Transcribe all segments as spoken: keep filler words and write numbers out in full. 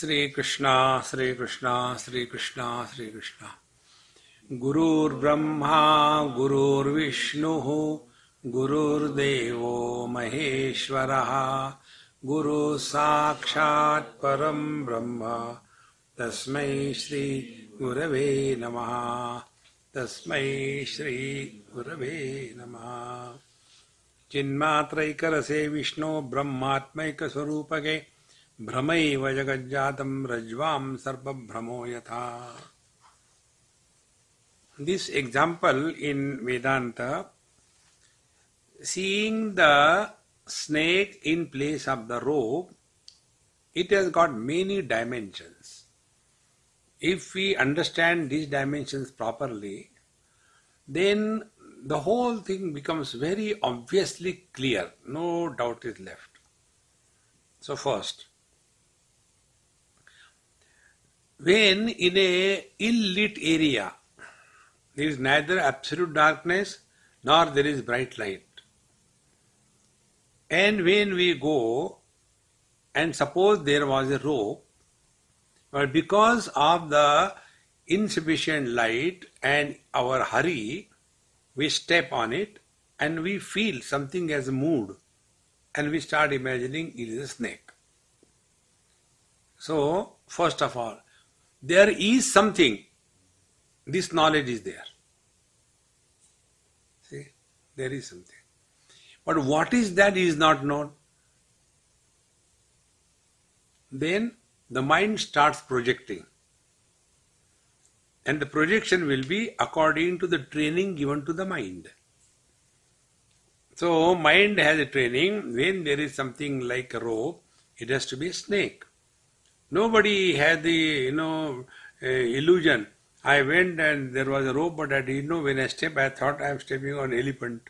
Sri Krishna, Sri Krishna, Sri Krishna, Sri Krishna. Gurur Brahma, Gurur Vishnu, Gurur Devo Maheshwaraha, Guru Sakshat Param Brahma, Tasmai Shri Gurave Namaha, Tasmai Shri Gurave Namaha. Chinmatraikarase Vishnu Brahmatmaika Swarupage Brahmaiva Jagadjatam Rajvam Sarva Brahmo Yatha. This example in Vedanta, seeing the snake in place of the rope, it has got many dimensions. If we understand these dimensions properly, then the whole thing becomes very obviously clear. No doubt is left. So first, when in a ill-lit area, there is neither absolute darkness nor there is bright light. And when we go and suppose there was a rope, but because of the insufficient light and our hurry, we step on it and we feel something has moved and we start imagining it is a snake. So, first of all, there is something. This knowledge is there. See, there is something. But what is that is not known. Then the mind starts projecting. And the projection will be according to the training given to the mind. So, mind has a training. When there is something like a rope, it has to be a snake. Nobody had the, you know, uh, illusion. I went and there was a rope, but I didn't know when I stepped, I thought I am stepping on an elephant.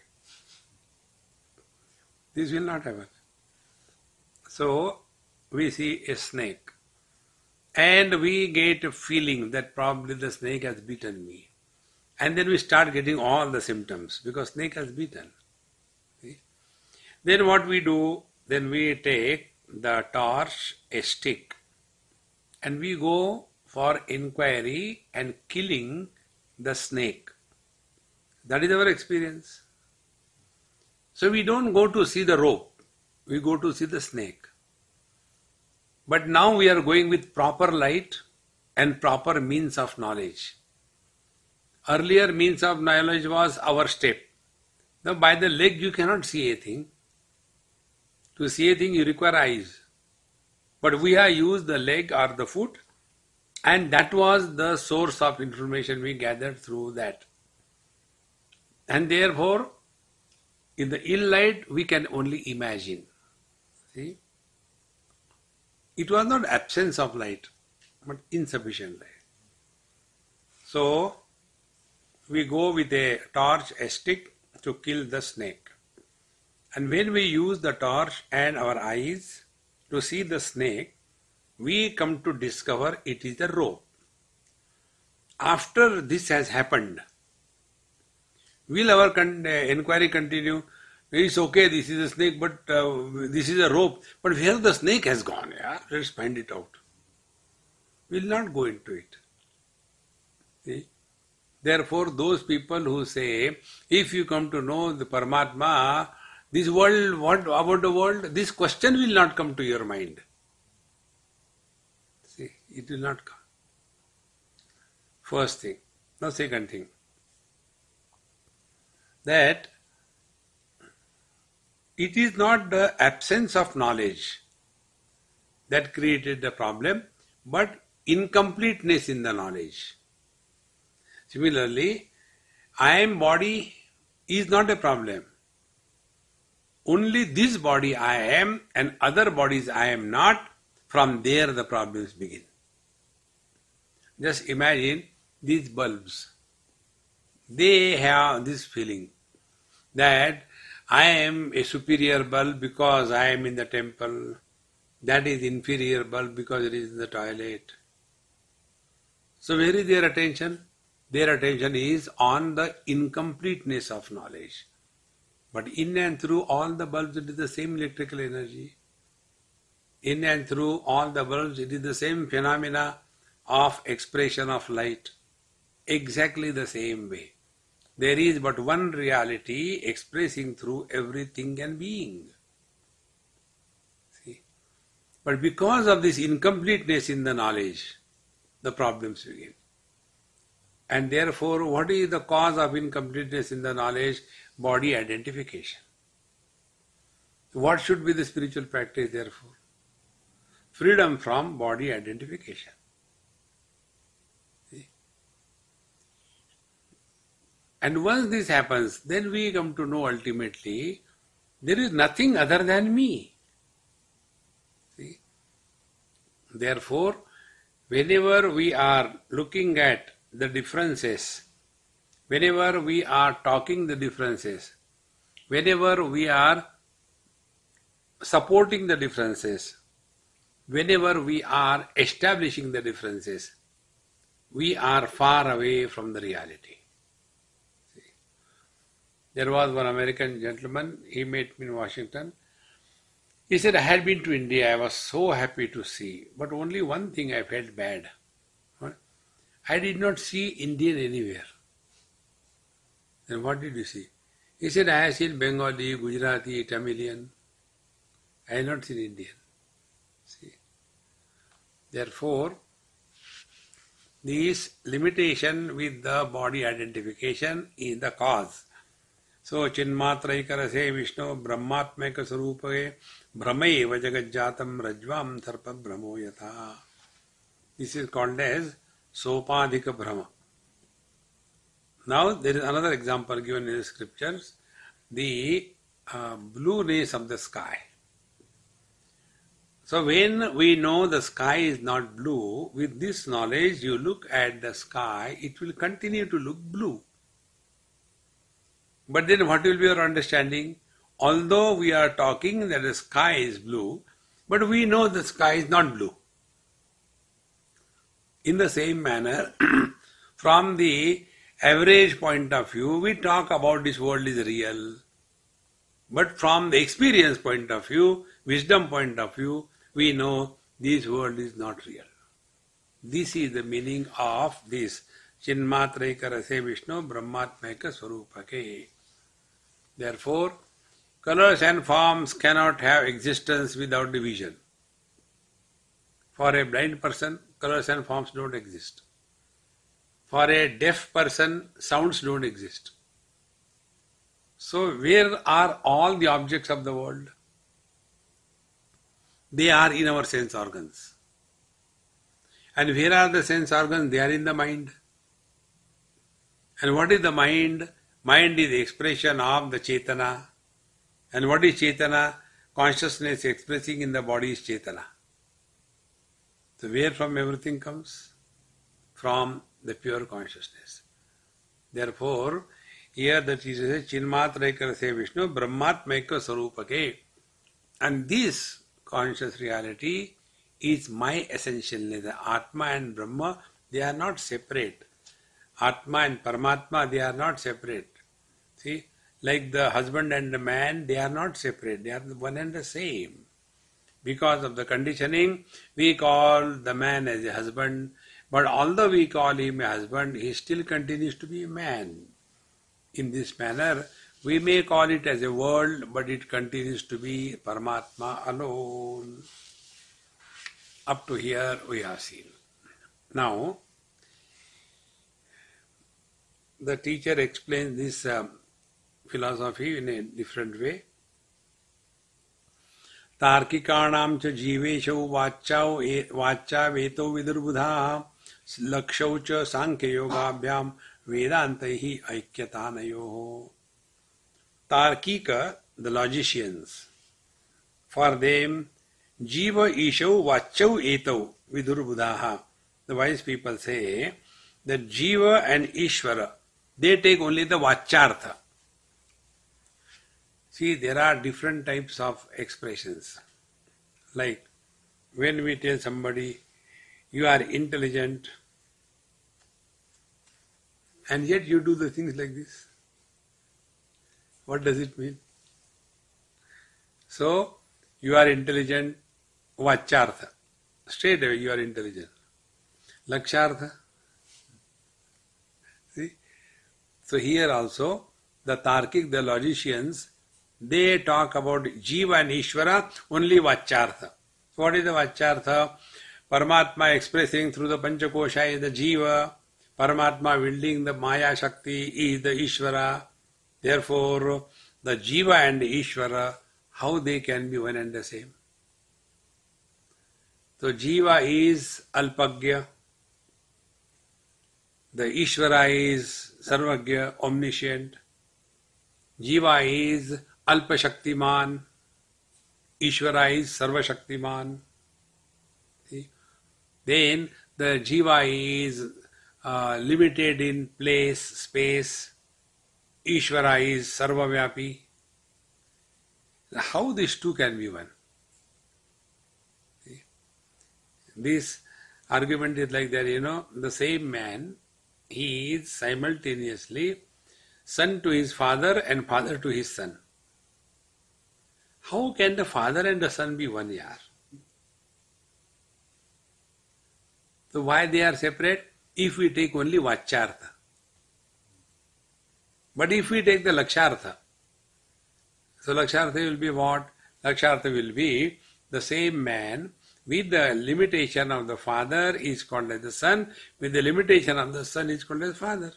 This will not happen. So, we see a snake. And we get a feeling that probably the snake has bitten me. And then we start getting all the symptoms because snake has bitten. See? Then what we do, then we take the torch, a stick, and we go for inquiry and killing the snake. That is our experience. So we don't go to see the rope, we go to see the snake. But now we are going with proper light and proper means of knowledge. Earlier means of knowledge was our step. Now by the leg you cannot see a thing. To see a thing you require eyes. But we have used the leg or the foot, and that was the source of information we gathered through that. And therefore, in the ill light, we can only imagine. See? It was not absence of light, but insufficient light. So, we go with a torch, a stick to kill the snake. And when we use the torch and our eyes to see the snake, we come to discover it is a rope. After this has happened, will our con- uh, inquiry continue? It's okay, this is a snake, but uh, this is a rope. But where the snake has gone, yeah? Let's find it out. We'll not go into it. See? Therefore, those people who say, if you come to know the Paramatma, this world, what about the world? This question will not come to your mind. See, it will not come. First thing. Now, second thing. That it is not the absence of knowledge that created the problem, but incompleteness in the knowledge. Similarly, I am body is not a problem. Only this body I am and other bodies I am not, from there the problems begin. Just imagine these bulbs. They have this feeling that I am a superior bulb because I am in the temple. That is inferior bulb because it is in the toilet. So where is their attention? Their attention is on the incompleteness of knowledge. But in and through all the bulbs it is the same electrical energy. in and through all the worlds. It is the same phenomena of expression of light. Exactly the same way. There is but one reality expressing through everything and being. See? But because of this incompleteness in the knowledge, the problems begin. And therefore, what is the cause of incompleteness in the knowledge? Body identification. What should be the spiritual practice therefore? Freedom from body identification. See? And once this happens, then we come to know ultimately there is nothing other than me. See? Therefore, whenever we are looking at the differences, whenever we are talking the differences, whenever we are supporting the differences, whenever we are establishing the differences, we are far away from the reality. See? There was one American gentleman, he met me in Washington. He said, I had been to India, I was so happy to see, but only one thing I felt bad. I did not see Indian anywhere. Then what did you see? He said, I have seen Bengali, Gujarati, Tamilian. I have not seen Indian. See? Therefore, this limitation with the body identification is the cause. So, Chinmatraikarase Vishnu Brahmatmeka Sarupage Brahmaeva Jagatjatam Rajvam Sarpa Brahmo Yatha. This is called as Sopadhika Brahma. Now there is another example given in the scriptures, the uh, blueness of the sky. So when we know the sky is not blue, with this knowledge you look at the sky, it will continue to look blue. But then what will be your understanding? Although we are talking that the sky is blue, but we know the sky is not blue. In the same manner, from the average point of view, we talk about this world is real. But from the experience point of view, wisdom point of view, we know this world is not real. This is the meaning of this Chinmatraikarase Vishnu Brahmatmeka Swarupake. Therefore, colors and forms cannot have existence without division. For a blind person, colors and forms don't exist. For a deaf person, sounds don't exist. So where are all the objects of the world? They are in our sense organs. And where are the sense organs? They are in the mind. And what is the mind? Mind is the expression of the Chetana. And what is Chetana? Consciousness expressing in the body is Chetana. So where from everything comes? From the pure consciousness. Therefore, here the teacher says, Chinmatraikarase Vishnu Brahmatmeka Sarupake. And this conscious reality is my essentialness. The Atma and Brahma, they are not separate. Atma and Paramatma, they are not separate. See, like the husband and the man, they are not separate. They are one and the same. Because of the conditioning, we call the man as a husband, but although we call him a husband, he still continues to be a man. In this manner, we may call it as a world, but it continues to be Paramatma alone. Up to here we have seen. Now, the teacher explains this uh, philosophy in a different way. Tarkikanam cha jiveshau vachau vacha veto vidurbudha lakshau cha sankhya yogabhyam vedantaihi aikyatanayoho. Tarkika, the logicians, for them, jiva ishau vachau etau vidurbudhaha. The wise people say that jiva and Ishvara, they take only the vachartha. See, there are different types of expressions. Like when we tell somebody, you are intelligent, and yet you do the things like this. What does it mean? So, you are intelligent, Vachartha. Straight away you are intelligent. Lakshartha. See? So here also, the Tarkic, the logicians, they talk about Jiva and Ishvara only Vachartha. So what is the Vachartha? Paramatma expressing through the Panchakosha is the Jiva. Paramatma wielding the Maya Shakti is the Ishvara. Therefore, the Jiva and the Ishvara, how they can be one and the same? So Jiva is Alpagya. The Ishvara is Sarvagya, omniscient. Jiva is Alpashaktiman. Ishvara is Sarvashaktiman. See? Then the Jiva is uh, limited in place, space. Ishvara is Sarvavyapi. How these two can be one? See? This argument is like that, you know, the same man, he is simultaneously son to his father and father to his son. How can the father and the son be one yaar? So why they are separate? If we take only Vachartha. But if we take the Lakshartha, so Lakshartha will be what? Lakshartha will be the same man with the limitation of the father is called as the son, with the limitation of the son is called as father.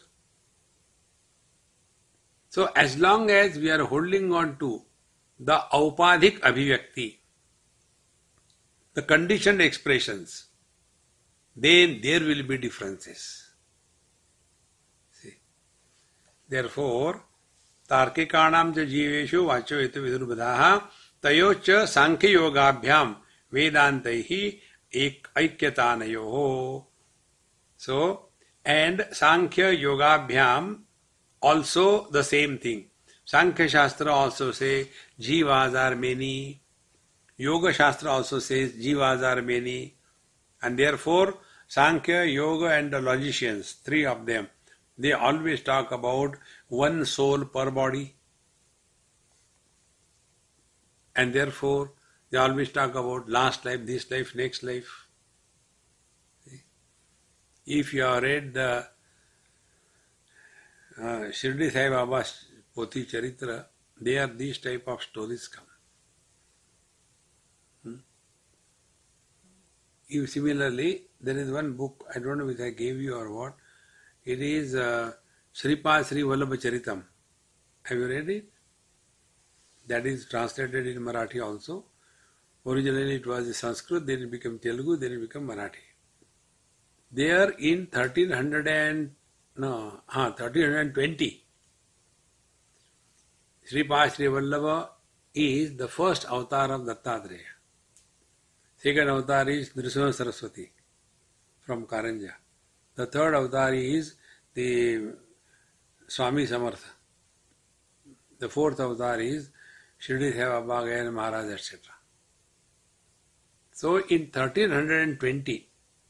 So as long as we are holding on to the Aupadhik Abhivyakti, the conditioned expressions, then there will be differences. See? Therefore, Tarkikanam cha jiveshu vacho etu vidurbadaha tayocha sankhya yogabhyam vedantaihi ek aikyatanayoho. So, and Sankhya Yogabhyam also the same thing. Sankhya Shastra also say jivas are many. Yoga Shastra also says jivas are many. And therefore, Sankhya, Yoga and the logicians, three of them, they always talk about one soul per body. And therefore, they always talk about last life, this life, next life. If you have read the uh, Shirdi Sai Baba's Poti Charitra, there these type of stories come. Hmm? If similarly, there is one book, I don't know if I gave you or what, it is uh, Sripad Sri Vallabha Charitam. Have you read it? That is translated in Marathi also. Originally it was in Sanskrit, then it became Telugu, then it became Marathi. There in thirteen hundred and no, ah, thirteen twenty, Sripad Sri Vallabha is the first avatar of Dattatreya. Second avatar is Nrsimha Saraswati from Karanja. The third avatar is the Swami Samartha. The fourth avatar is Shirdi Sai Baba, Gayan Maharaj, et cetera. So in thirteen twenty,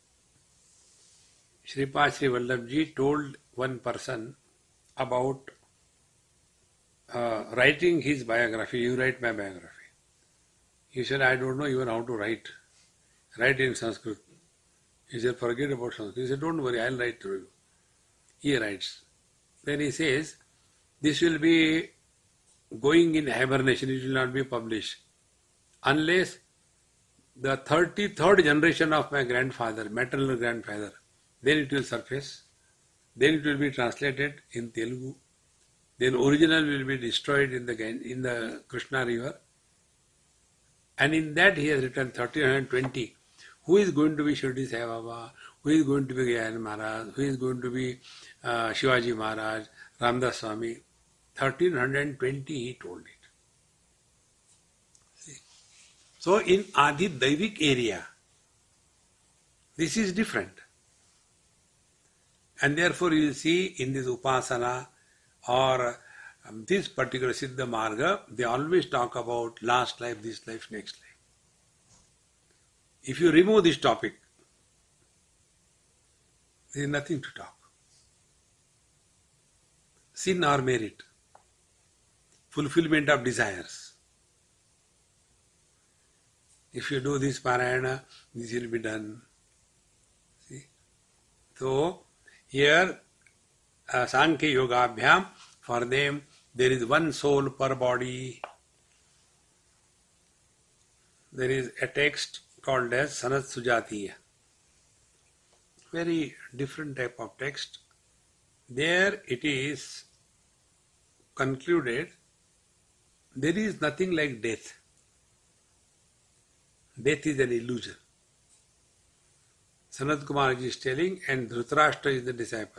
Sripad Sri Vallabhji told one person about uh, writing his biography. You write my biography. He said, I don't know even how to write. Write in Sanskrit. He said, forget about Sanskrit. He said, don't worry, I'll write to you. He writes. Then he says, this will be going in hibernation, it will not be published. Unless the thirty-third generation of my grandfather, maternal grandfather, then it will surface. Then it will be translated in Telugu. Then original will be destroyed in the in the Krishna river. And in that he has written thirteen twenty. Who is going to be Shirdi Sai Baba? Who is going to be Gayan Maharaj? Who is going to be uh, Shivaji Maharaj? Ramdas Swami? thirteen twenty he told it. See? So in Adi Daivik area, this is different. And therefore you will see in this Upasana or um, this particular Siddha Marga, they always talk about last life, this life, next life. If you remove this topic, there is nothing to talk. Sin or merit, fulfillment of desires. If you do this parayana, this will be done. See? So, here, uh, Sankhya Yoga Abhyam, for them, there is one soul per body. There is a text called as Sanat Sujatiya. Very different type of text. There it is concluded, there is nothing like death. Death is an illusion. Sanat Kumarji is telling, and Dhritarashtra is the disciple.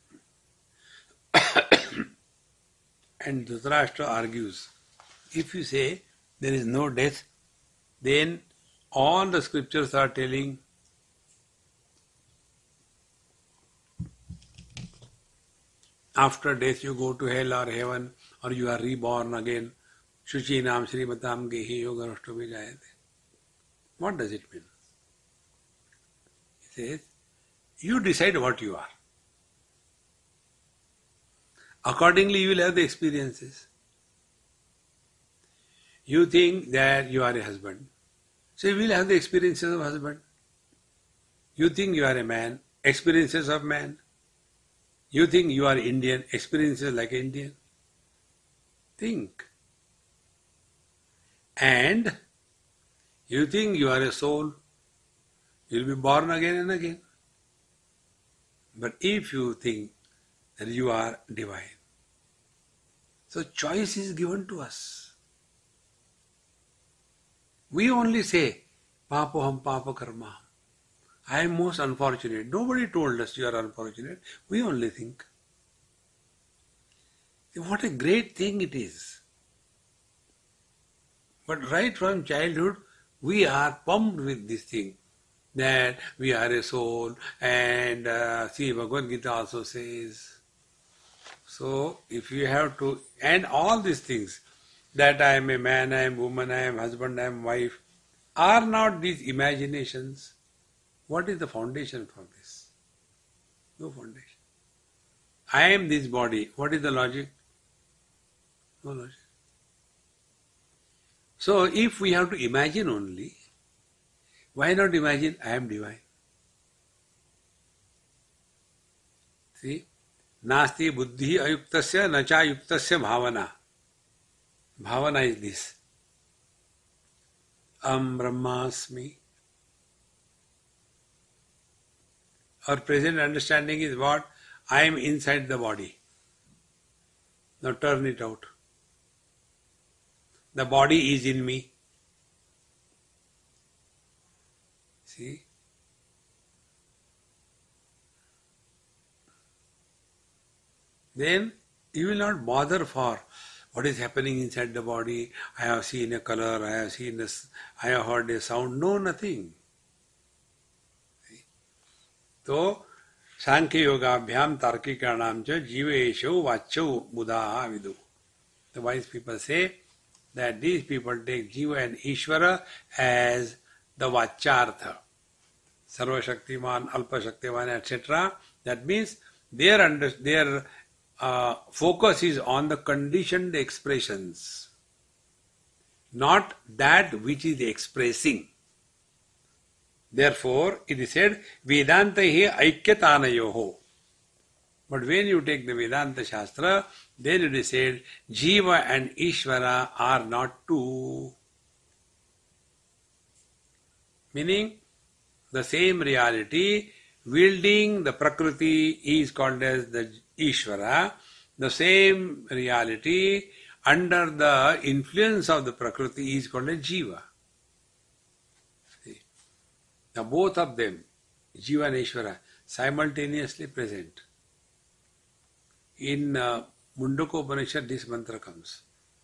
And Dhritarashtra argues, if you say there is no death, then all the scriptures are telling after death you go to hell or heaven, or you are reborn again. Shuchinam Srimatam Gehi Yoga Rashtami Jayate. What does it mean? He says, you decide what you are. Accordingly, you will have the experiences. You think that you are a husband, so you will have the experiences of husband. You think you are a man, experiences of man. You think you are Indian, experiences like Indian. Think. And you think you are a soul, you will be born again and again. But if you think that you are divine, so choice is given to us. We only say, Papoham Papa Karma. I am most unfortunate. Nobody told us you are unfortunate. We only think. What a great thing it is. But right from childhood, we are pumped with this thing, that we are a soul, and uh, see, Bhagavad Gita also says. So, if you have to, and all these things, that I am a man, I am woman, I am husband, I am wife, are not these imaginations? What is the foundation for this? No foundation. I am this body. What is the logic? No logic. So, if we have to imagine only, why not imagine I am divine? See? Nasti buddhi ayuktasya nacha yuktasya bhavana. Bhavana is this. Am Brahmasmi. Our present understanding is what? I am inside the body. Now turn it out. The body is in me. See? Then you will not bother for what is happening inside the body. I have seen a color, I have seen this, I have heard a sound. No, nothing. See? So, Sankhya Yoga Abhyam Tarkikarnam cha Jivesho Vacho Buddha Vidu. The wise people say that these people take Jiva and Ishvara as the Vachartha. Sarva Shaktiman, Alpa Shaktiman, et cetera. That means their, under, their uh, focus is on the conditioned expressions, not that which is expressing. Therefore, it is said, Vedanta hi aikyatanayoho. But when you take the Vedanta Shastra, then it is said, Jiva and Ishvara are not two. Meaning, the same reality, wielding the Prakriti is called as the Ishvara. The same reality, under the influence of the Prakriti, is called as Jiva. See? Now both of them, Jiva and Ishvara, simultaneously present. In uh, Mundaka Upanishad, this mantra comes.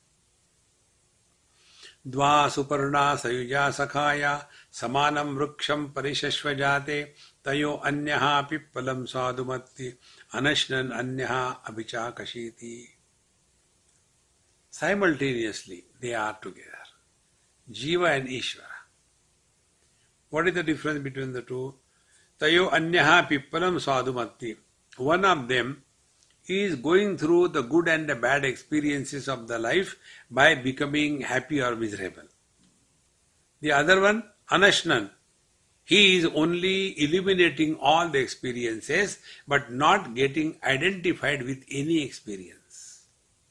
Dva suparna sayuja sakhaya samanam vruksham parishashvajate tayo anyaha pippalam sadhumatti anashnan anyaha abhichakashiti. Simultaneously they are together. Jiva and Ishvara. What is the difference between the two? Tayo anyaha pippalam sadhumatti. One of them is going through the good and the bad experiences of the life by becoming happy or miserable. The other one, anashnan. He is only eliminating all the experiences but not getting identified with any experience.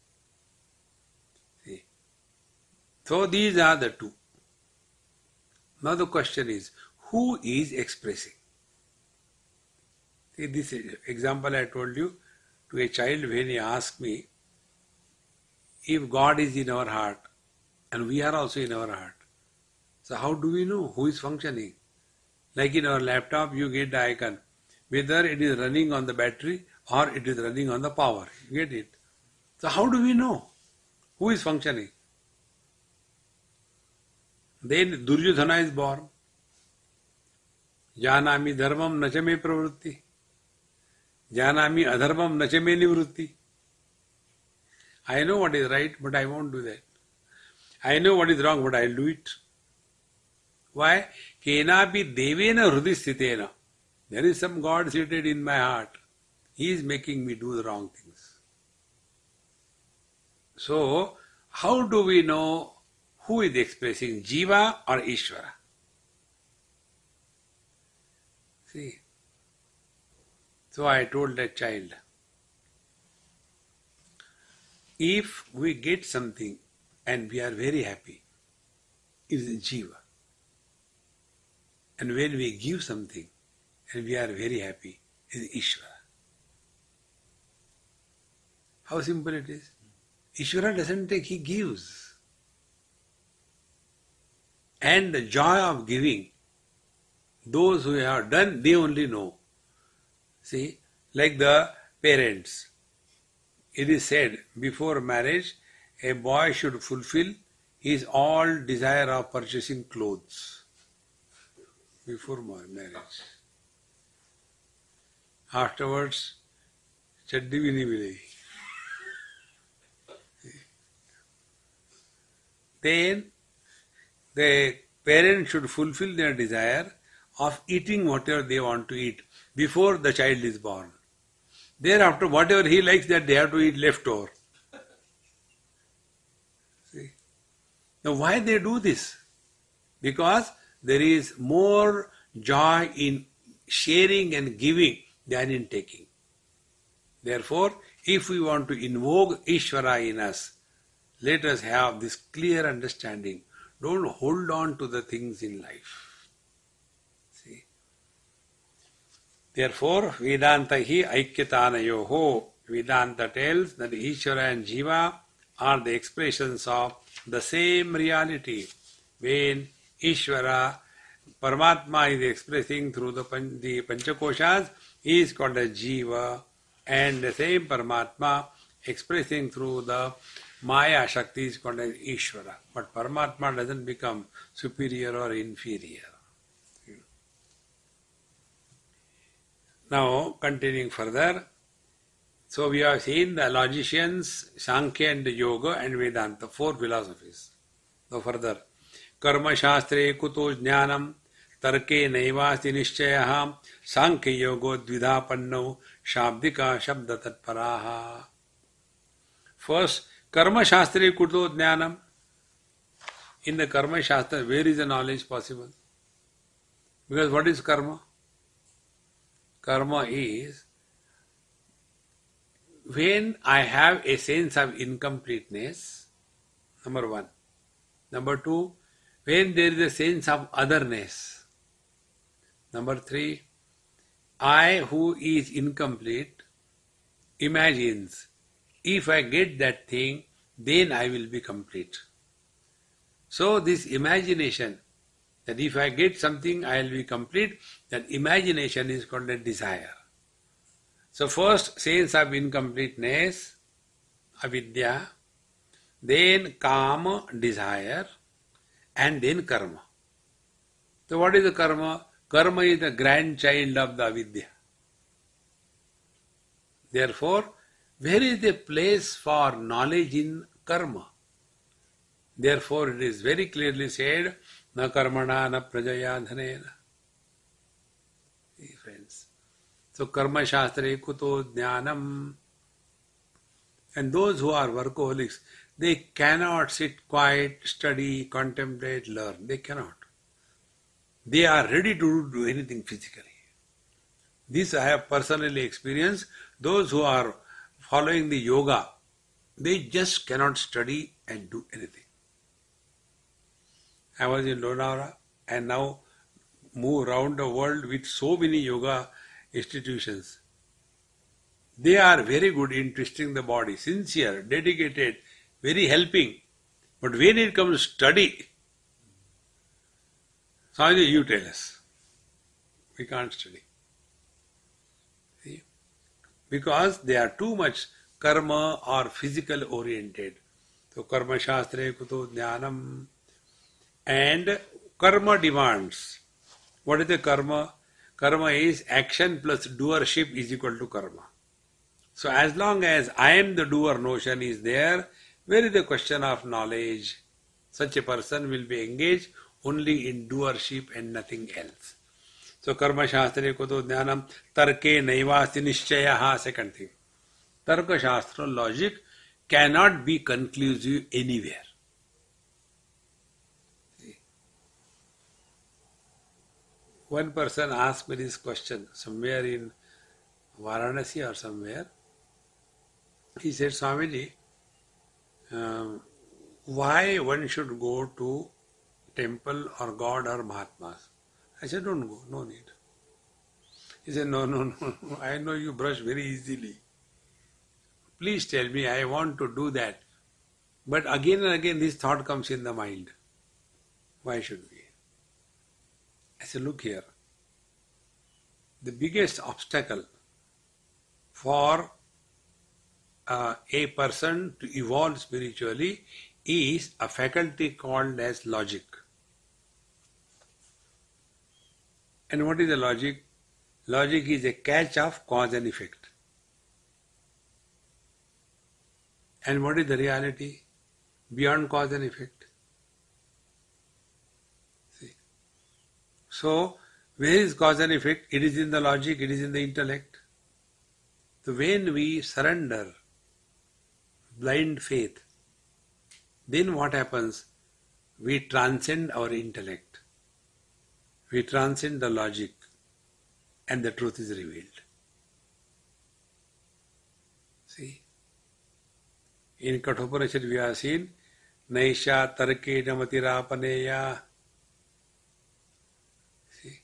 See? So these are the two. Now the question is, who is expressing? See, this example I told you to a child when he asked me, if God is in our heart and we are also in our heart, so how do we know who is functioning? Like in our laptop, you get the icon, whether it is running on the battery or it is running on the power. You get it? So how do we know who is functioning? Then Duryodhana is born. Janami dharmam nachame pravrutti. Janami adharmam nachame nivrutti. I know what is right, but I won't do that. I know what is wrong, but I'll do it. Why? Kenapi devena hrudisthitena. There is some God seated in my heart. He is making me do the wrong things. So, how do we know who is expressing, Jiva or Ishvara? See. So I told that child, if we get something and we are very happy, it is Jiva. And when we give something and we are very happy, it is Ishvara. How simple it is. Ishvara doesn't take, he gives. And the joy of giving, those who have done, they only know. See, like the parents. It is said, before marriage, a boy should fulfill his all desire of purchasing clothes. Before marriage. Afterwards, chaddi bhi nahi milegi. Then, the parents should fulfill their desire of eating whatever they want to eat before the child is born. Thereafter, whatever he likes, that they have to eat leftover. See? Now, why they do this? Because there is more joy in sharing and giving than in taking. Therefore, if we want to invoke Ishvara in us, let us have this clear understanding. Don't hold on to the things in life. See? Therefore, Vedanta hi aikyatanayoho. Vedanta tells that Ishvara and Jiva are the expressions of the same reality. When Ishvara, Paramatma is expressing through the, the Panchakoshas, he is called as Jiva, and the same Paramatma expressing through the Maya Shakti is called as Ishvara. But Paramatma doesn't become superior or inferior. Now, continuing further, so we have seen the logicians, Sankhya and Yoga and Vedanta, four philosophies. Now further, Karma Shastre Kuto Jnanam Tarke Naivasti Nishchayaha Sankhya Yogo Dvidhapanno Shabdika Shabda Tatparaha. First, Karma Shastre Kuto Jnanam. In the Karma Shastra, where is the knowledge possible? Because what is karma? Karma is when I have a sense of incompleteness, number one. Number two, when there is a sense of otherness. Number three, I who is incomplete imagines, if I get that thing, then I will be complete. So this imagination, that if I get something, I will be complete, that imagination is called a desire. So first, sense of incompleteness, avidya, then kama, desire, and then karma. So what is the karma? Karma is the grandchild of the avidya. Therefore, where is the place for knowledge in karma? Therefore, it is very clearly said, na karmana na prajaya dhanena. See, friends. So, karma shastra kuto jnanam. And those who are workaholics, they cannot sit quiet, study, contemplate, learn. They cannot. they are ready to do anything physically. This I have personally experienced. Those who are following the yoga, they just cannot study and do anything. I was in Lonavala and now move around the world with so many yoga institutions. They are very good in twisting the body, sincere, dedicated, very helping. But when it comes to study, Swamiji, you tell us. We can't study. See? Because they are too much karma or physical oriented. So karma shastre kuto jnanam. And karma demands. What is the karma? Karma is action plus doership is equal to karma. So as long as I am the doer notion is there, where is the question of knowledge? Such a person will be engaged only in doership and nothing else. So karma shastre kuto jnanam tarke naivasti nishchayaha, second thing. Tarka shastra, logic, cannot be conclusive anywhere. See? One person asked me this question somewhere in Varanasi or somewhere. He said, Swamiji, um, why one should go to temple or God or Mahatmas? I said, don't go, no need. He said, no, no, no, no, I know you brush very easily. Please tell me, I want to do that. But again and again this thought comes in the mind. Why should we? I said, look here. The biggest obstacle for uh, a person to evolve spiritually is a faculty called as logic. And what is the logic? Logic is a catch of cause and effect. And what is the reality? Beyond cause and effect. See? So, where is cause and effect? It is in the logic, it is in the intellect. So when we surrender blind faith, then what happens? We transcend our intellect. We transcend the logic and the truth is revealed. See? In Kathopanishad we have seen Naisha Tarke Matirapaneya. See?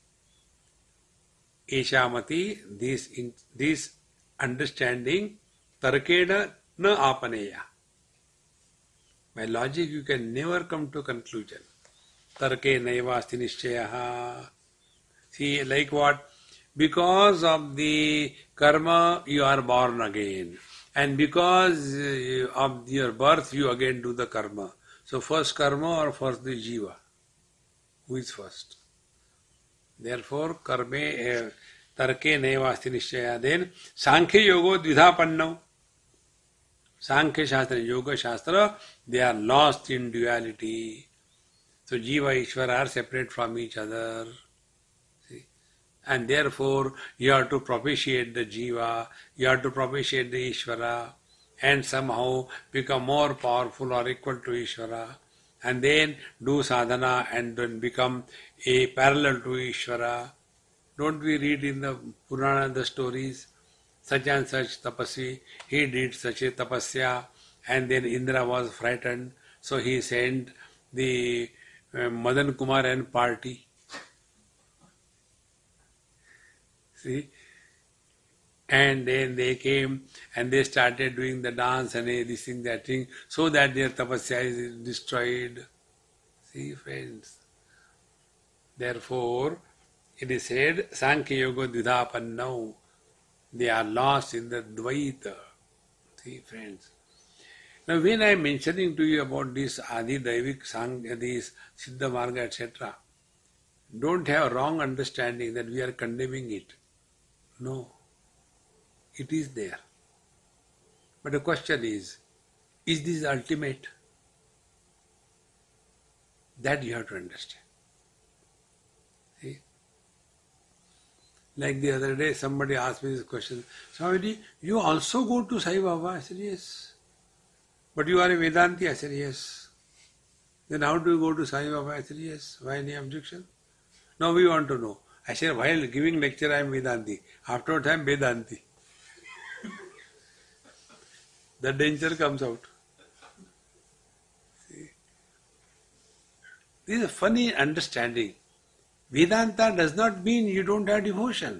Eshamati, this, in, this understanding, Tarkeda na apaneya. By logic you can never come to conclusion. Tarke naivasti nishchayaha. See, like what? Because of the karma you are born again. And because of your birth you again do the karma. So first karma or first the jiva? Who is first? Therefore, karme tarke naivasti nishchaya. Then Sankhya yogo dvidhapannam. Sankhya Shastra and Yoga Shastra, they are lost in duality. So Jiva Ishvara are separate from each other. See? And therefore you have to propitiate the Jiva, you have to propitiate the Ishvara and somehow become more powerful or equal to Ishvara. And then do sadhana and then become a parallel to Ishvara. Don't we read in the Purana the stories? Such and such tapasvi, he did such a tapasya, and then Indra was frightened, so he sent the uh, Madan Kumar and party. See? And then they came and they started doing the dance and this thing, that thing, so that their tapasya is destroyed. See, friends. Therefore, it is said, Sankhya Yoga Dvidhapannau. They are lost in the Dvaita. See, friends. Now, when I am mentioning to you about this Adi Daivik Sangha, this Siddha Marga, et cetera, don't have a wrong understanding that we are condemning it. No. It is there. But the question is, is this ultimate? That you have to understand. See? Like the other day, somebody asked me this question, Swamiji, you also go to Sai Baba? I said, yes. But you are a Vedanti? I said, yes. Then how do you go to Sai Baba? I said, yes. Why any objection? No, we want to know. I said, while giving lecture, I am Vedanti. Afterwards, I am Vedanti. The danger comes out. See? This is a funny understanding. Vedanta does not mean you don't have devotion.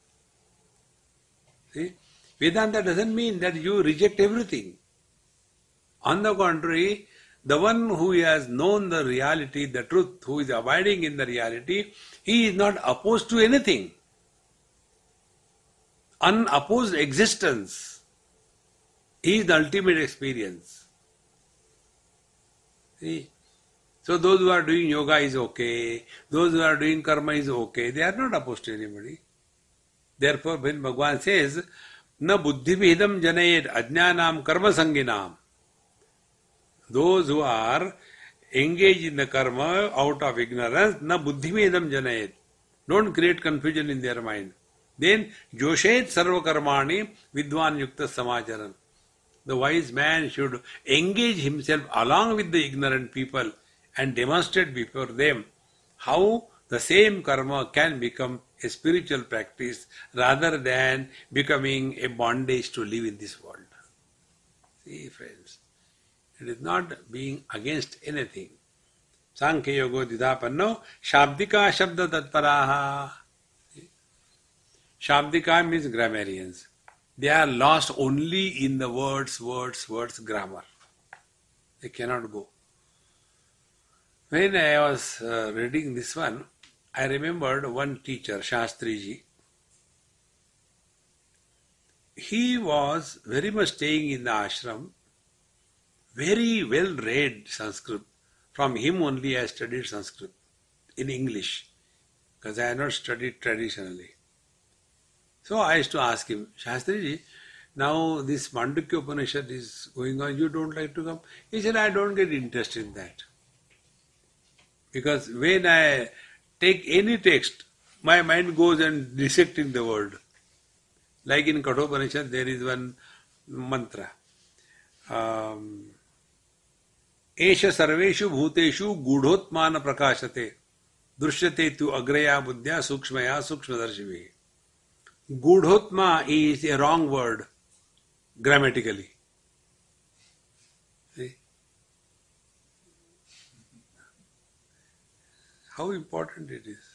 See? Vedanta doesn't mean that you reject everything. On the contrary, the one who has known the reality, the truth, who is abiding in the reality, he is not opposed to anything. Unopposed existence is the ultimate experience. See? So those who are doing yoga is okay, those who are doing karma is okay, they are not opposed to anybody. Therefore, when Bhagavan says, Na buddhi bhedam janayet ajnanam karma sanginam, those who are engaged in the karma out of ignorance, na buddhi bhedam janayet, don't create confusion in their mind. Then, joshet sarva karmani vidwan yukta samacharan. The wise man should engage himself along with the ignorant people and demonstrate before them how the same karma can become a spiritual practice rather than becoming a bondage to live in this world. See, friends, it is not being against anything. Sankhya yogo didhapanno shabdika shabda tatparaha. Shabdika means grammarians. They are lost only in the words, words, words, grammar. They cannot go. When I was uh, reading this one, I remembered one teacher, Shastriji. He was very much staying in the ashram, very well read Sanskrit. From him only I studied Sanskrit in English, because I had not studied traditionally. So I used to ask him, Shastriji, now this Mandukya Upanishad is going on, you don't like to come? He said, I don't get interested in that. Because when I take any text, my mind goes and dissecting the word. Like in Kathopanishad, there is one mantra. Um, Esha sarveshu bhuteshu gudhotmana prakashate drishyate tu agraya buddhya sukshmaya sukshmadarshivih. Gudhotma is a wrong word grammatically. See? How important it is.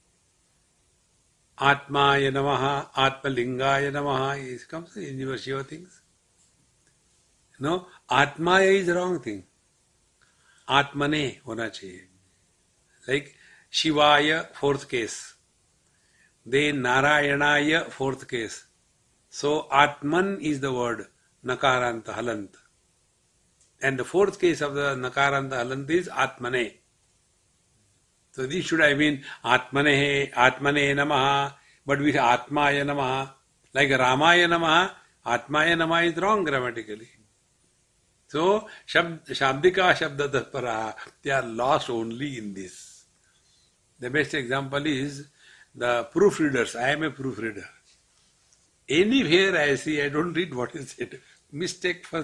Atmaya namaha, Atmalingaya namaha is comes in your Shiva things. No, Atmaya is the wrong thing. Atmane hona chahiye. Like Shivaya, fourth case. Then Narayanaya, fourth case. So Atman is the word, Nakaranta Halant. And the fourth case of the Nakaranta Halant is Atmane. So this should have been Atmane, Atmane Namaha, but we say Atmaya Namaha. Like Ramaya Namaha, Atmaya Namaha is wrong grammatically. So Shabd, Shabdika Shabda Tatpara, they are lost only in this. The best example is the proofreaders. I am a proofreader. Anywhere I see, I don't read what is said. Mistake first.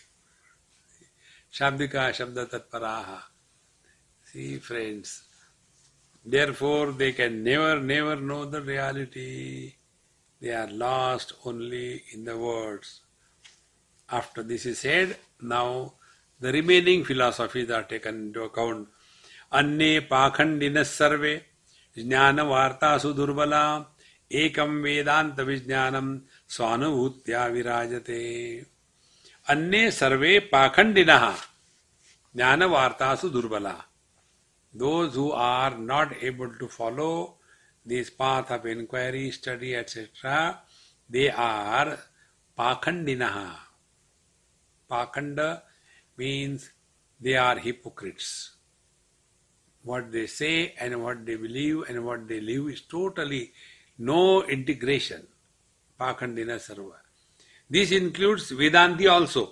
Shabdika Shabda Tatparaha. See, friends. Therefore, they can never, never know the reality. They are lost only in the words. After this is said, now the remaining philosophies are taken into account. Anne pakhandinas sarve jnana vartasu durbala ekam vedanta vijnanam swanubhutya virajate. Anne sarve pakhandinaha jnana vartasu durbala. Those who are not able to follow this path of inquiry, study, et cetera, they are pakhandinaha. Pakhanda means they are hypocrites. What they say and what they believe and what they live is totally no integration. Pakhandina sarva. This includes Vedanti also.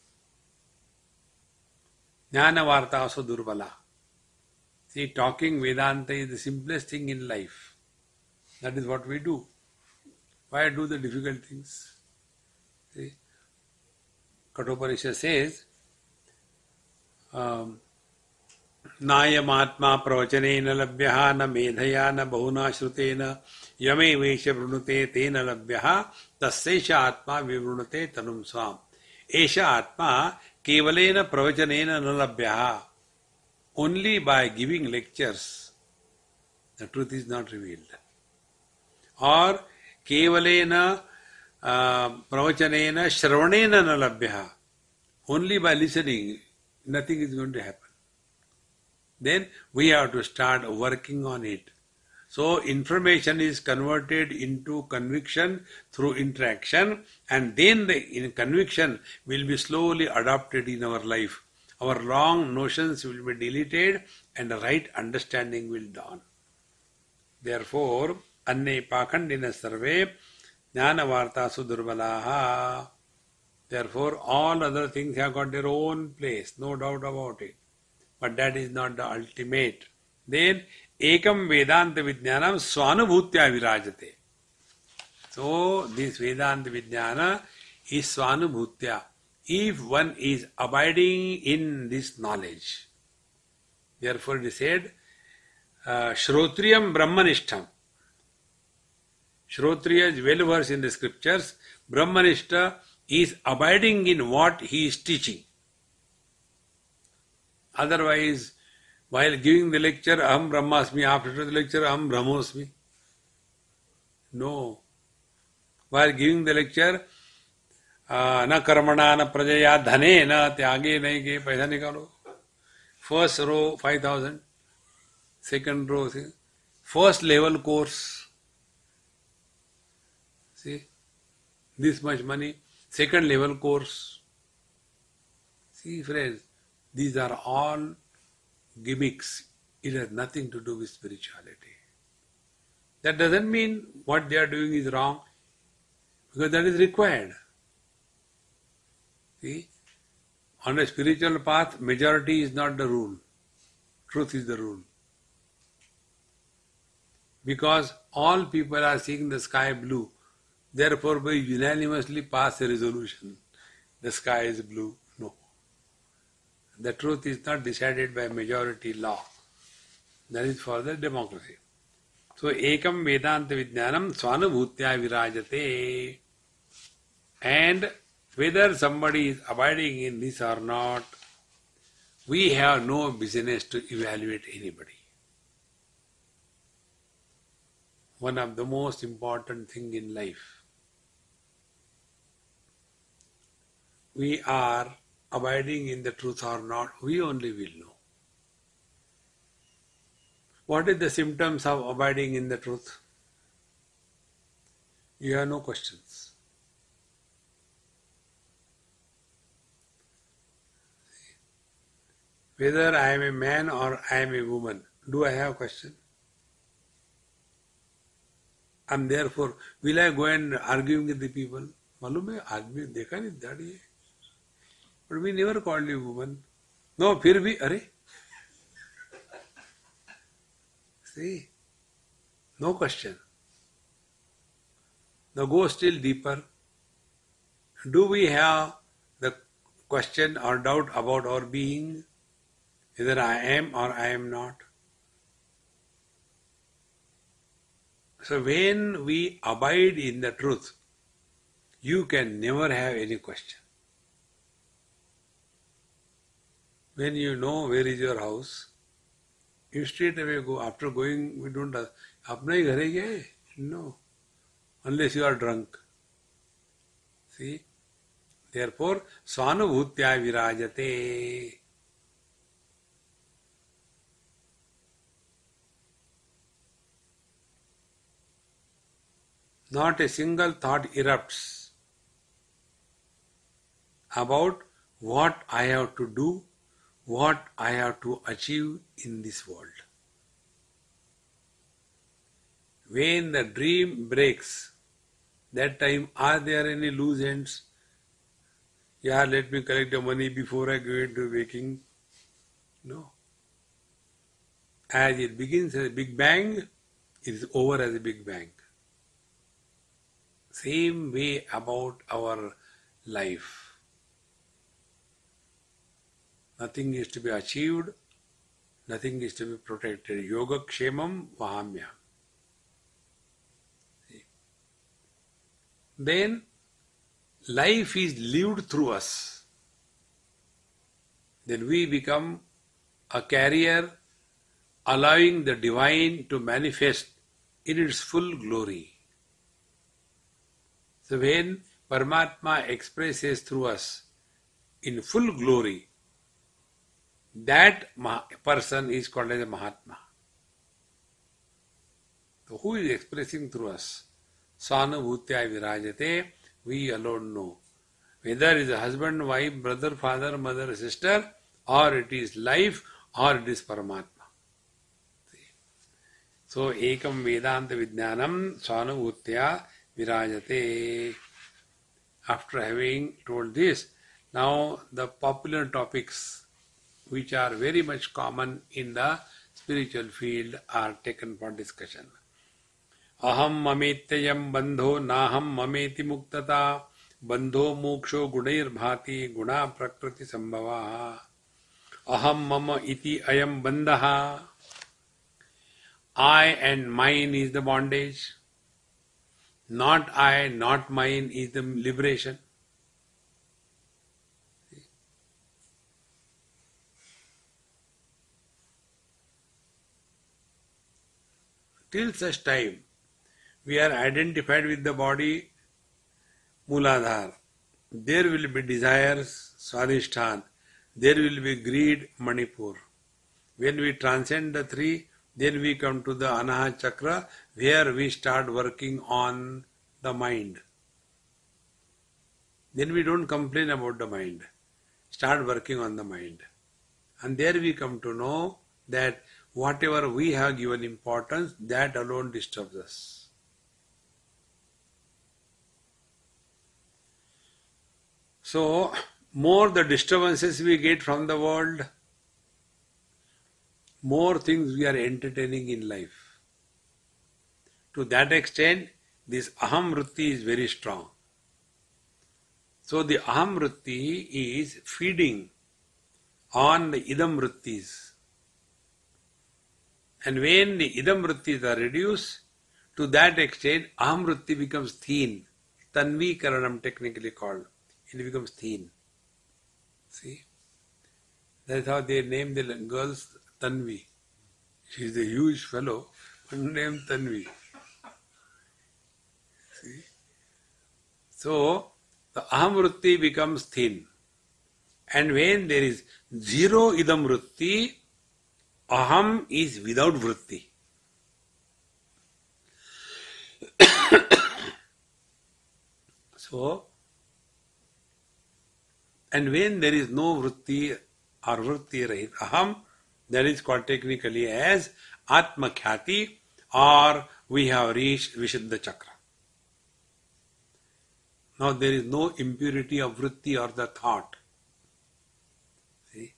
Jnana vartasu durbala. See, talking Vedanta is the simplest thing in life. That is what we do. Why do the difficult things? See? Kathopanishad says, um, नायमात्मा प्रवचनेन लभ्यः न मेधया न बहुना श्रुतेन यमे वेश वृणुते तेन लभ्यः तस्यैष आत्मा विवृणुते तनुं स्वाम्. एषा आत्मा केवलेन प्रवचनेन न लभ्यः. Only by giving lectures the truth is not revealed. Or kevalena uh, pravachanena shravanena na labhyaha. Only by listening nothing is going to happen. Then we have to start working on it. So information is converted into conviction through interaction, and then the in conviction will be slowly adopted in our life. Our wrong notions will be deleted and the right understanding will dawn. Therefore, anne pakandina sarve jnana vartasu durbalaha. Therefore, all other things have got their own place, no doubt about it. But that is not the ultimate. Then, ekam vedanta vijnanam swanubhutya virajate. So, this vedanta vijnana is swanubhutya. If one is abiding in this knowledge. Therefore it is said, uh, Shrotriyam Brahmanishtam. Shrotriya is well versed in the scriptures. Brahmanishta is abiding in what he is teaching. Otherwise, while giving the lecture, Aham Brahmasmi, after the lecture, Aham Brahmosmi. No. While giving the lecture, न कर्मणा न प्रजया धने न त्यागे नहीं के पैसा निकालो. First row five thousand, second row, see, first level course, see, this much money, second level course. See friends, these are all gimmicks. It has nothing to do with spirituality. That doesn't mean what they are doing is wrong, because that is required. See, on a spiritual path, majority is not the rule. Truth is the rule. Because all people are seeing the sky blue. Therefore, we unanimously pass a resolution. The sky is blue. No. The truth is not decided by majority law. That is for the democracy. So, ekam vedanta vijnanam swanubhutya virajate. And whether somebody is abiding in this or not, we have no business to evaluate anybody. One of the most important things in life. We are abiding in the truth or not, we only will know. What is the symptoms of abiding in the truth? You have no questions. Whether I am a man or I am a woman, do I have a question? And therefore, will I go and argue with the people? मालूम है आदमी देखा नहीं दाढ़ी है, but we never called you woman. No, फिर भी अरे, see, no question. Now go still deeper. Do we have the question or doubt about our being? Either I am or I am not. So when we abide in the truth, you can never have any question. When you know where is your house, you straight away go. After going, we don't ask, apna hi ghar hai kya? No. Unless you are drunk. See? Therefore, swanubhutya virajate. Not a single thought erupts about what I have to do, what I have to achieve in this world. When the dream breaks, that time are there any loose ends? Yeah, let me collect the money before I go into waking. No. As it begins as a big bang, it is over as a big bang. Same way about our life. Nothing is to be achieved, Nothing is to be protected. Yoga kshemam vahamya. Then life is lived through us. Then we become a carrier allowing the divine to manifest in its full glory. So when Paramatma expresses through us in full glory, that person is called as a Mahatma. So who is expressing through us? Sanubhutya virajate, we alone know. Whether it is a husband, wife, brother, father, mother, sister, or it is life, or it is Paramatma. So, ekam Vedanta Vijnanam Sanubhutya virajate. After having told this, now the popular topics which are very much common in the spiritual field are taken for discussion. Aham mametyayam bandho naham mameti muktata bandho moksho gunair bhati guna prakriti sambhava aham mama iti ayam bandha. I and mine is the bondage. Not I, not mine is the liberation. Till such time we are identified with the body, Mooladhar. There will be desires, Swadhisthana. There will be greed, Manipur. When we transcend the three, then we come to the Anahata Chakra, where we start working on the mind. Then we don't complain about the mind. Start working on the mind. And there we come to know that whatever we have given importance, that alone disturbs us. So, more the disturbances we get from the world, more things we are entertaining in life. To that extent, this aham vritti is very strong. So the aham vritti is feeding on the idam vrittis. And when the idam vrittis are reduced, to that extent aham vritti becomes thin. Tanvi karanam technically called. It becomes thin. See? That's how they name the girls Tanvi. She is a huge fellow, named Tanvi. See? So, the aham vritti becomes thin. And when there is zero idam vritti, aham is without vritti. So, and when there is no vritti or vritti rahit aham, that is called technically as Atma Khyati, or we have reached Vishuddha Chakra. Now there is no impurity of vritti or the thought. See?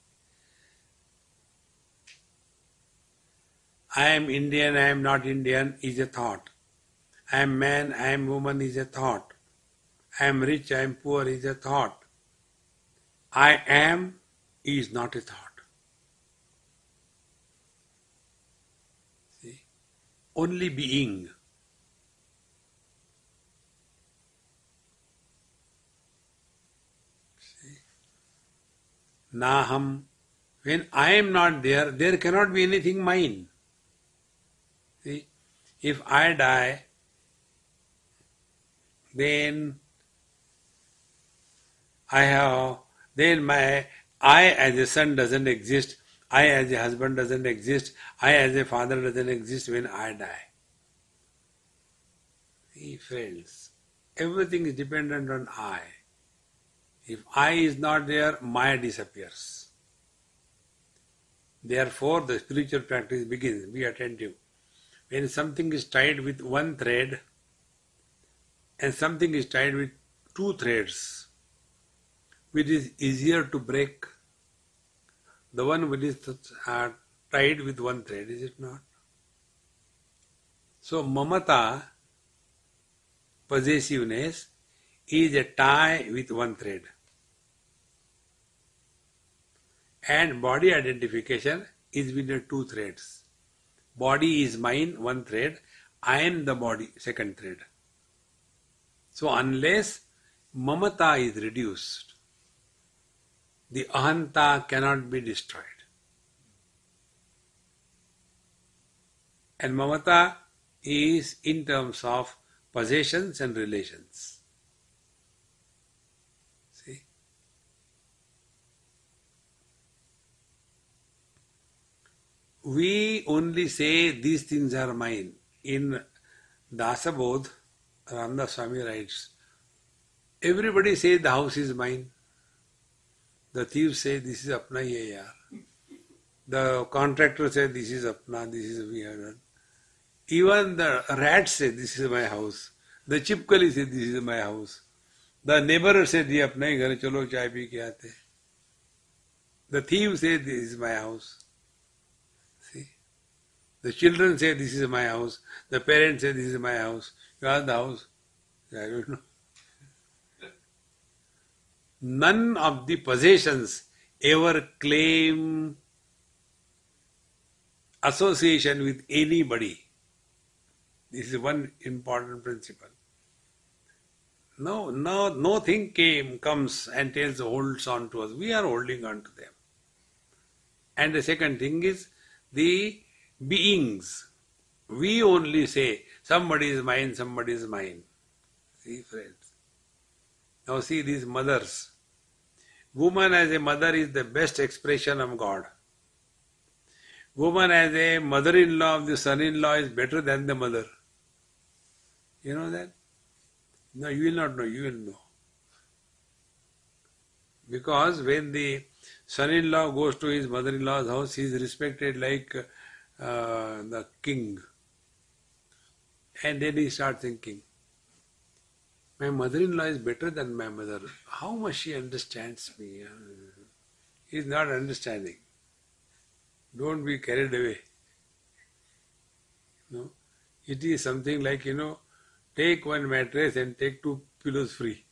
I am Indian, I am not Indian is a thought. I am man, I am woman is a thought. I am rich, I am poor is a thought. I am is not a thought. See? Only being. See? Naham. When I am not there, there cannot be anything mine. See? If I die, then I have, then my I as a son doesn't exist, I as a husband doesn't exist, I as a father doesn't exist when I die. See, friends, everything is dependent on I. If I is not there, Maya disappears. Therefore, the spiritual practice begins. Be attentive. When something is tied with one thread and something is tied with two threads, which is easier to break? The one which is uh, tied with one thread, is it not? So, mamata, possessiveness, is a tie with one thread. And body identification is between two threads. Body is mine, one thread. I am the body, second thread. So unless mamata is reduced, the ahanta cannot be destroyed. And mamata is in terms of possessions and relations. See? We only say these things are mine. In Dasabodh, Ramdas Swami writes, everybody says the house is mine. The thieves say this is apna hi hai yaar. The contractor says this is apna, this is we have done. Even the rats say this is my house. The chipkali say this is my house. The neighbor said ye apna hi ghar chalo chai pi ke aate. The thief say this is my house. See? The children say this is my house. The parents say this is my house. You are the house. I don't know. None of the possessions ever claim association with anybody. This is one important principle. No, no, nothing came, comes and tells, holds on to us. We are holding on to them. And the second thing is the beings. We only say, somebody is mine, somebody is mine. See, friends. Now see these mothers. Woman as a mother is the best expression of God. Woman as a mother-in-law of the son-in-law is better than the mother. You know that? No, you will not know, you will know. Because when the son-in-law goes to his mother-in-law's house, he is respected like uh, the king. And then he starts thinking, my mother-in-law is better than my mother. How much she understands me? He is not understanding. Don't be carried away. No, it is something like, you know, take one mattress and take two pillows free.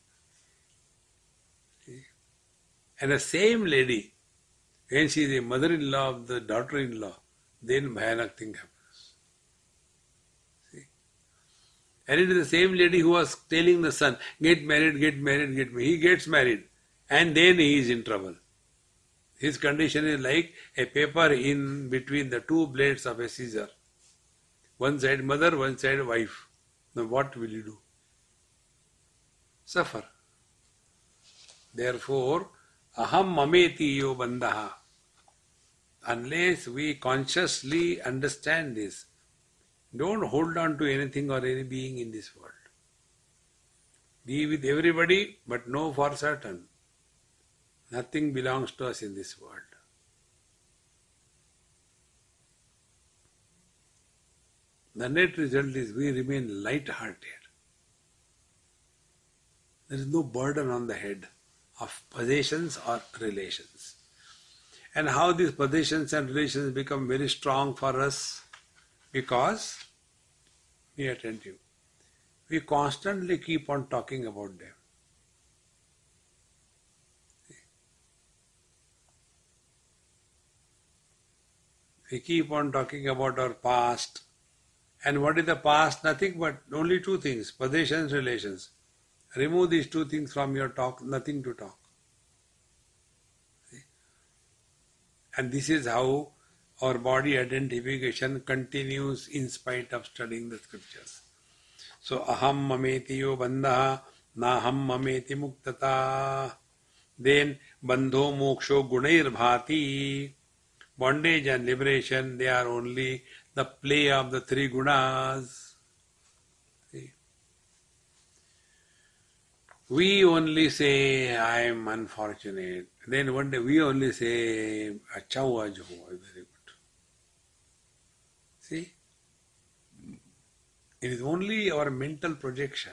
See? And the same lady, when she is a mother-in-law of the daughter-in-law, then bhayanak thing happens. See? And it is the same lady who was telling the son, get married, get married, get married. He gets married and then he is in trouble. His condition is like a paper in between the two blades of a scissor. One side mother, one side wife. Now what will you do? Suffer. Therefore, aham mameti yo bandaha. Unless we consciously understand this, don't hold on to anything or any being in this world. Be with everybody, but know for certain, nothing belongs to us in this world. The net result is we remain light-hearted. There is no burden on the head of possessions or relations. And how these possessions and relations become very strong for us? Because, be attentive, we constantly keep on talking about them. We keep on talking about our past. And what is the past? Nothing but only two things, possessions, relations. Remove these two things from your talk, nothing to talk. See? And this is how our body identification continues in spite of studying the scriptures. So, aham mameti yo bandha, naham mameti muktata. Then, bandho moksho gunair bhati. Bondage and liberation, they are only the play of the three gunas. See? We only say, I am unfortunate. Then one day we only say, Acha hua jo hua, very good. See? It is only our mental projection.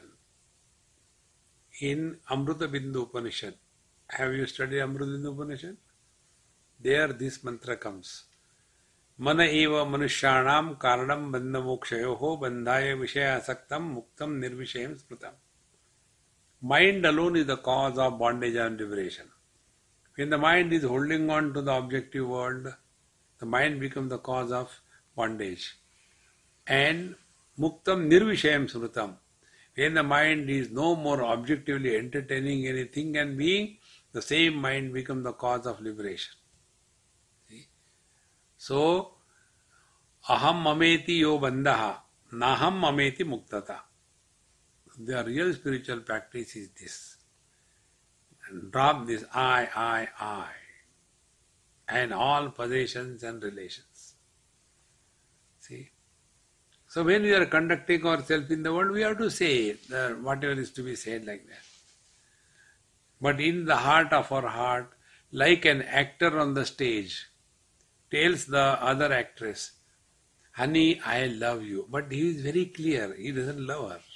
In Amruta Bindu Upanishad, have you studied Amruta Bindu Upanishad? There this mantra comes. Mana eva manushyanam karanam bandha mokshayoho bandhaya vishaya asaktam muktam nirvishayam smritam. Mind alone is the cause of bondage and liberation. When the mind is holding on to the objective world, The mind becomes the cause of bondage. And muktam nirvishayam smrutam. When the mind is no more objectively entertaining anything and being, the same mind becomes the cause of liberation. See? So, aham mameti yo bandhaha, naham mameti muktata. The real spiritual practice is this. And drop this I, I, I, and all possessions and relations. See? So when we are conducting ourselves in the world, we have to say the, whatever is to be said like that. But in the heart of our heart, like an actor on the stage, tells the other actress, honey, I love you. But he is very clear, he doesn't love her.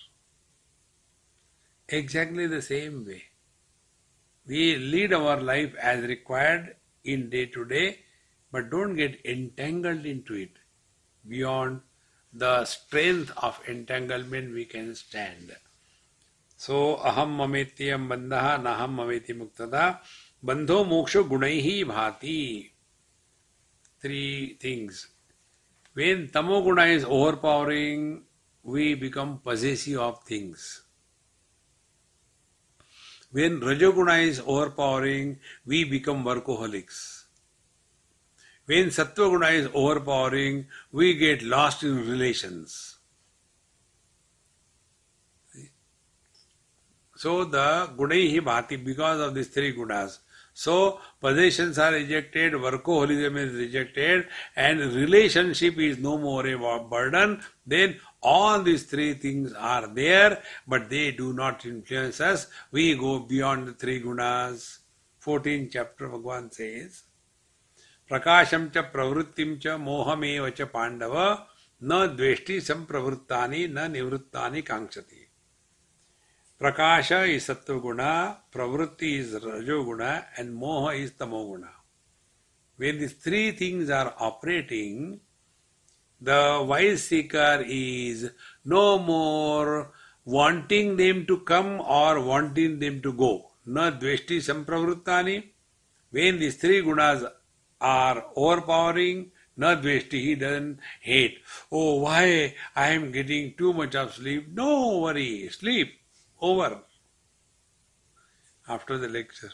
Exactly the same way. We lead our life as required in day to day, but don't get entangled into it beyond the strength of entanglement we can stand. So, aham mametyam bandhaha naham mameti muktada bandho moksho gunaihi bhati. Three things. When tamoguna is overpowering, we become possessive of things. When rajoguna is overpowering, we become workaholics. When sattva guna is overpowering, we get lost in relations. So the gunaihi bhati, because of these three gunas. So possessions are rejected, workaholism is rejected, and relationship is no more a burden. Then all these three things are there, but they do not influence us. We go beyond the three gunas. fourteenth chapter Bhagavan says, Prakasham cha pravrittim cha mohameva cha pandava na dveshti sampravruttani na nivruttani kankshati. Prakasha is sattva guna, pravritti is rajo guna, and moha is tamo guna. When these three things are operating, the wise seeker is no more wanting them to come or wanting them to go. Na dveshti sampravruttani. When these three gunas are overpowering, na dveshti, he doesn't hate. Oh, why I am getting too much of sleep? No worry, sleep. Over. After the lecture.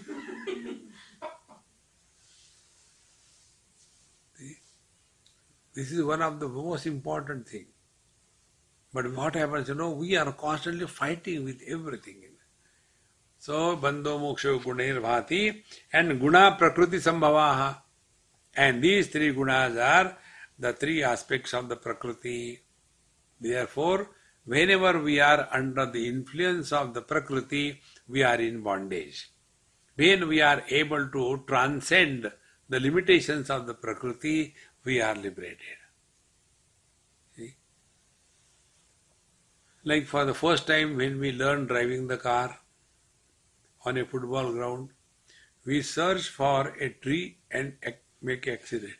This is one of the most important things. But what happens, you know, we are constantly fighting with everything. So, bandho moksho gunair bhati, and guna prakriti sambhavaha. And these three gunas are the three aspects of the prakriti. Therefore, whenever we are under the influence of the prakriti, we are in bondage. When we are able to transcend the limitations of the prakriti, we are liberated. See? Like for the first time when we learn driving the car on a football ground, we search for a tree and make accident.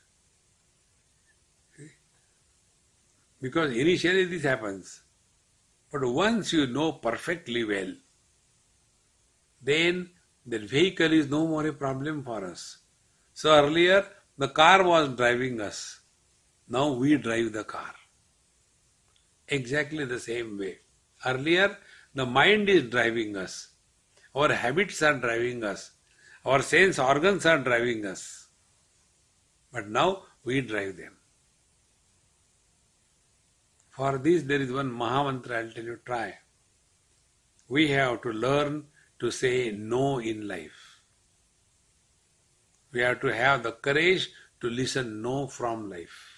See? Because initially this happens. But once you know perfectly well, then the vehicle is no more a problem for us. So earlier, the car was driving us. Now we drive the car. Exactly the same way. Earlier, the mind is driving us. Our habits are driving us. Our sense organs are driving us. But now we drive them. For this there is one Mahamantra, I'll tell you, try. We have to learn to say no in life. We have to have the courage to listen no from life.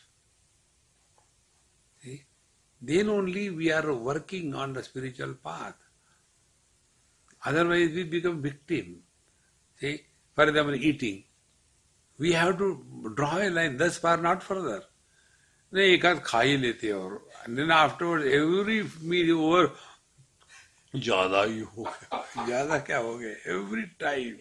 See? Then only we are working on the spiritual path. Otherwise we become victim. See? For example, eating. We have to draw a line, thus far, not further. नहीं एक आध खा ही लेते और then afterwards every meal over ज़्यादा ही हो गया ज़्यादा क्या हो गया every time.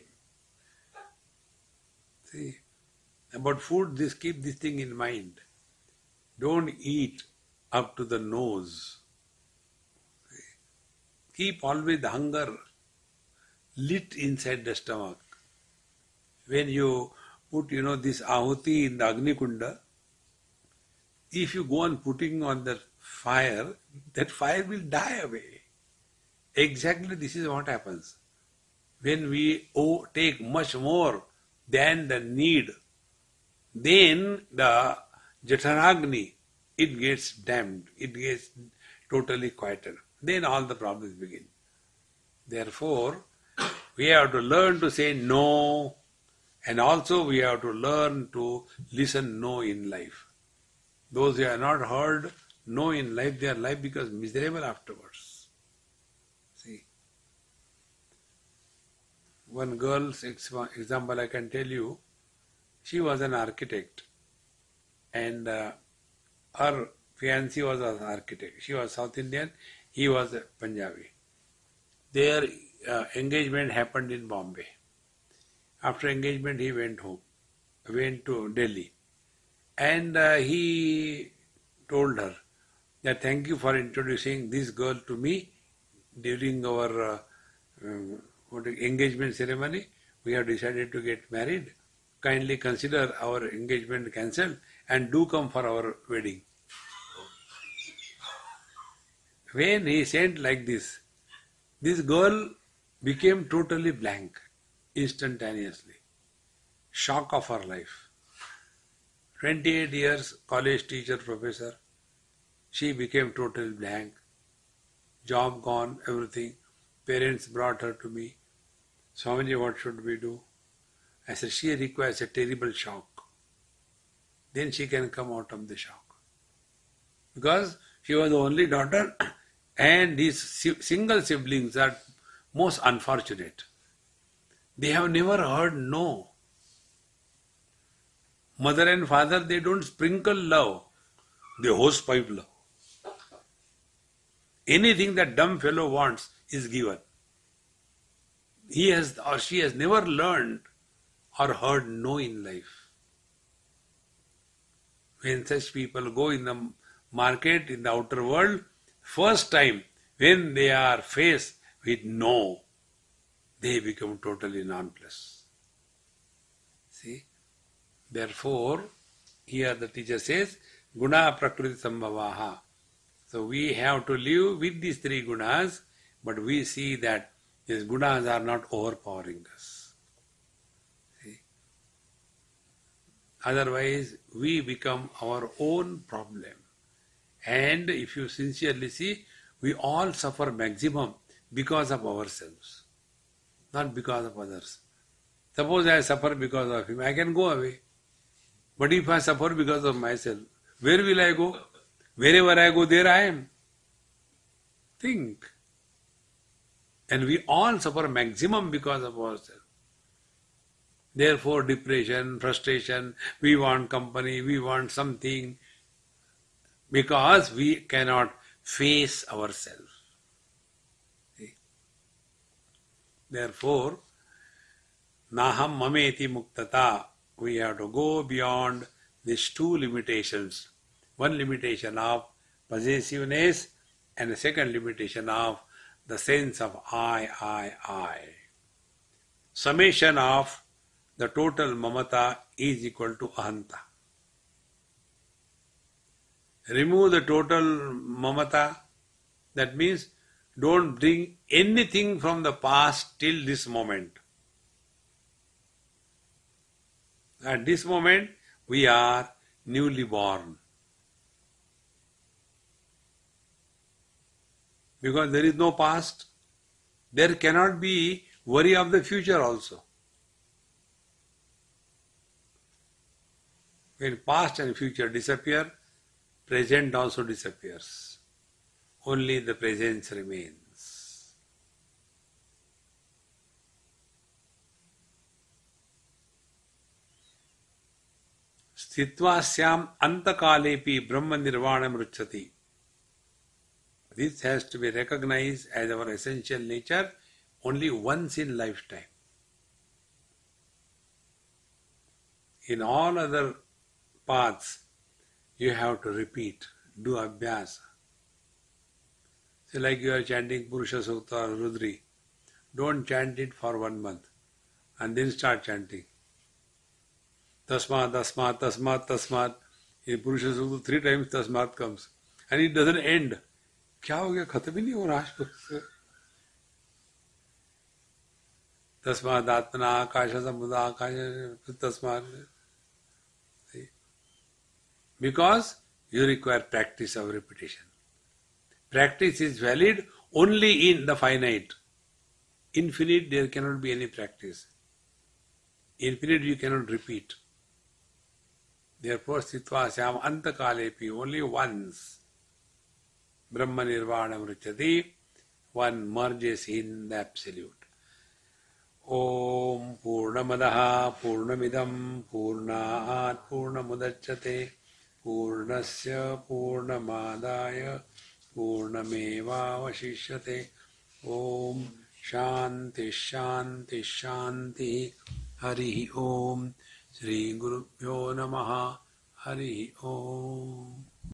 See, about food, this keep this thing in mind. Don't eat up to the nose. See, keep always the hunger lit inside the stomach. When you put, you know, this ahuti in the Agni Kunda, if you go on putting on the fire, that fire will die away. Exactly this is what happens. When we oh, take much more than the need, then the Jatharagni, it gets damped, it gets totally quieter. Then all the problems begin. Therefore, we have to learn to say no, and also we have to learn to listen no in life. Those who have not heard no in life, their life becomes miserable afterwards. See, one girl's example I can tell you, she was an architect, and uh, her fiancé was an architect. She was South Indian, he was a Punjabi. Their uh, engagement happened in Bombay. After engagement, he went home, went to Delhi, and uh, he told her that thank you for introducing this girl to me during our uh, um, what, engagement ceremony. We have decided to get married. Kindly consider our engagement cancelled and do come for our wedding. When he said like this, this girl became totally blank instantaneously. Shock of her life. twenty-eight years, college teacher, professor. She became totally blank. Job gone, everything. Parents brought her to me. Swamiji, what should we do? I said, she requires a terrible shock. Then she can come out of the shock. Because she was the only daughter, and these single siblings are most unfortunate. They have never heard no. Mother and father, they don't sprinkle love. They hosepipe love. Anything that dumb fellow wants is given. He has or she has never learned or heard no in life. When such people go in the market, in the outer world, first time when they are faced with no, they become totally nonplussed. See? Therefore, here the teacher says, Guna Prakriti Sambhavaha. So we have to live with these three gunas, but we see that these gunas are not overpowering us. See? Otherwise, we become our own problem. And if you sincerely see, we all suffer maximum because of ourselves, not because of others. Suppose I suffer because of him, I can go away. But if I suffer because of myself, where will I go? Wherever I go, there I am. Think. And we all suffer maximum because of ourselves. Therefore, depression, frustration, we want company, we want something, because we cannot face ourselves. See? Therefore, Naham Mameti Muktata, we have to go beyond these two limitations. One limitation of possessiveness and the second limitation of the sense of I, I, I. Summation of the total mamata is equal to ahanta. Remove the total mamata, that means don't bring anything from the past till this moment. At this moment, we are newly born. Because there is no past, there cannot be worry of the future also. When past and future disappear, present also disappears. Only the presence remains. Stitvasyam antakalepi brahma nirvanam ruchati. This has to be recognized as our essential nature only once in lifetime. In all other paths, you have to repeat, do abhyasa. So like you are chanting Purusha Sukta or Rudri, don't chant it for one month and then start chanting. Tasmat, tasmat, tasmat, tasmat. In Purusha Sukta, three times tasmat comes. And it doesn't end. क्या हो गया? खत्म ही नहीं हो रहा आज. तस्मात् आत्मना आकाश समुद्र आकाश तस्मात्. Because you require practice of repetition. Practice is valid only in the finite. Infinite, there cannot be any practice. Infinite, you cannot repeat. Therefore, Sthitva Syam Antakalepi, only once. Brahma Nirvana Mrityati, one merges in the Absolute. Om Purnamadaha Purnamidam Purnaat Purnamudachyate Purnasya Purnamadaya Purnameva Vashishyate. Om Shanti Shanti Shanti. Hari Om. Shri Gurubhyo Namaha. Hari Om.